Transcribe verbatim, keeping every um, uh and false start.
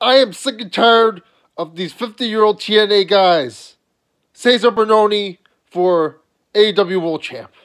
I am sick and tired of these fifty-year-old T N A guys. Cesar Bononi for A E W World Champ.